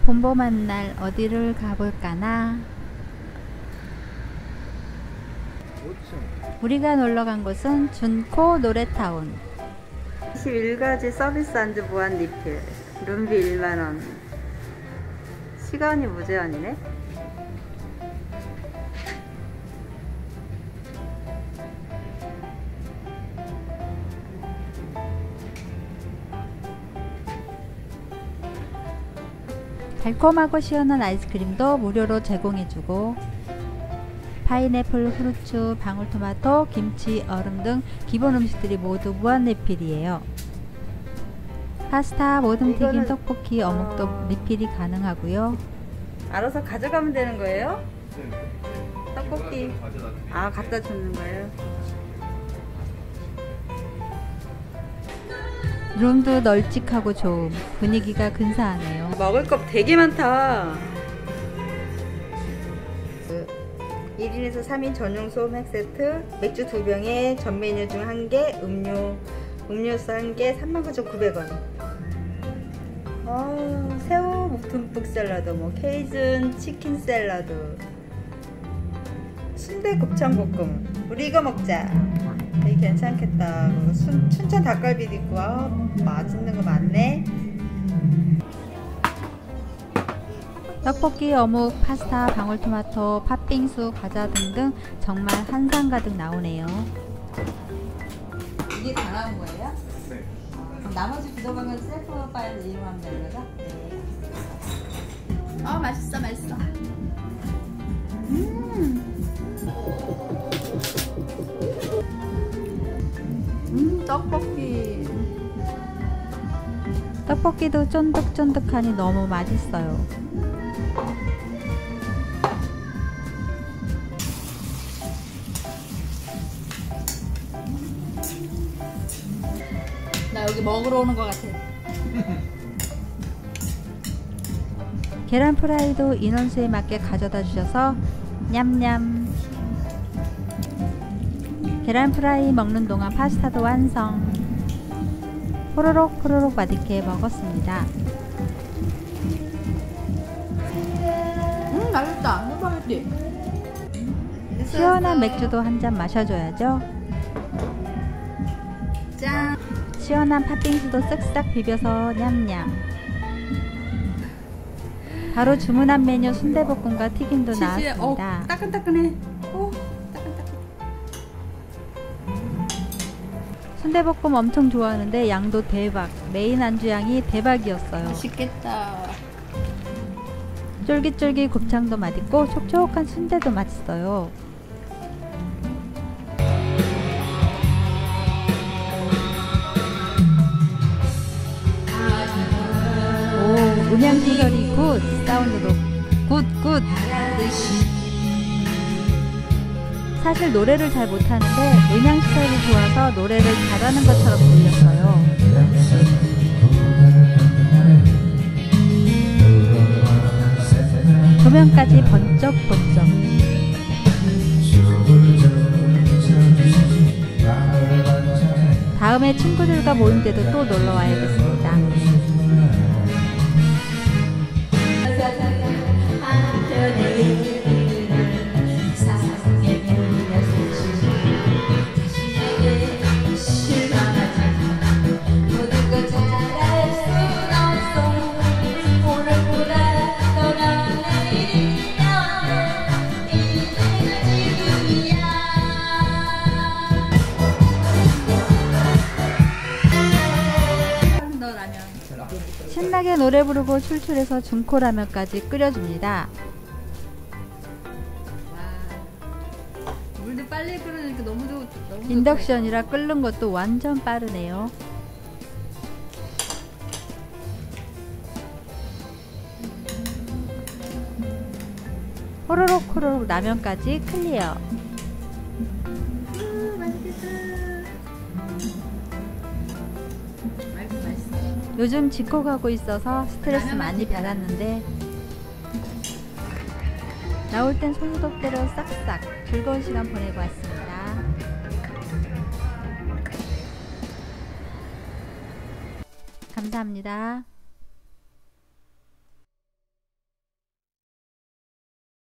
봄봄한 날 어디를 가볼까나? 우리가 놀러간 곳은 준코 노래타운. 21가지 서비스 안주 무한 리필, 룸비 1만원. 시간이 무제한이네. 달콤하고 시원한 아이스크림도 무료로 제공해주고, 파인애플, 후르츠, 방울토마토, 김치, 얼음 등 기본 음식들이 모두 무한 리필이에요. 파스타, 모듬 튀김, 떡볶이, 어묵도 리필이 가능하고요. 알아서 가져가면 되는 거예요? 네. 떡볶이 갖다 주는 거예요? 룸도 널찍하고 좋음. 분위기가 근사하네요. 먹을 거 되게 많다. 1인에서 3인 전용 소맥 세트, 맥주 2병에 전 메뉴 중 1개, 음료수 1개, 39,900원. 새우 듬뿍 샐러드, 케이준 치킨 샐러드, 순대 곱창볶음. 우리 이거 먹자. 되게 괜찮겠다. 춘천 닭갈비도 있고, 맛있는 거 많네. 떡볶이, 어묵, 파스타, 방울토마토, 팥빙수, 과자 등등 정말 한상 가득 나오네요. 이게 다 나온 거예요? 네. 그럼 나머지 부족한 셀프 파일로 이용하면 되는 거죠? 네. 맛있어, 맛있어. 떡볶이. 떡볶이도 쫀득쫀득하니 너무 맛있어요. 나 여기 먹으러 오는 것 같아. 계란 프라이도 인원수에 맞게 가져다 주셔서 냠냠. 계란 프라이 먹는 동안 파스타도 완성. 호로록 호로록 맛있게 먹었습니다. 맛있다. 스파게티. 시원한 맥주도 한 잔 마셔줘야죠. 짠. 시원한 팥빙수도 쓱싹 비벼서 냠냠. 바로 주문한 메뉴 순대볶음과 튀김도 나왔습니다. 따끈따끈해. 순대볶음 엄청 좋아하는데 양도 대박. 메인 안주 양이 대박이었어요. 맛있겠다. 쫄깃쫄깃 곱창도 맛있고 촉촉한 순대도 맛있어요. 음향 시설이 굿, 사운드도 굿. 사실 노래를 잘 못하는데 음향 시설이 좋아서 노래를 잘하는 것처럼 들렸어요. 조명까지 번쩍번쩍. 다음에 친구들과 모임 때도 또 놀러 와야겠습니다. 신나게 노래 부르고 출출해서 준코라면까지 끓여줍니다. 물도 빨리 끓으니까 너무 인덕션이라 끓는 것도 완전 빠르네요. 호로록 호로록 라면까지 클리어. 요즘 직코 가고 있어서 스트레스 많이 받았는데 나올 땐 손소독대로 싹싹 즐거운 시간 보내고 왔습니다. 감사합니다.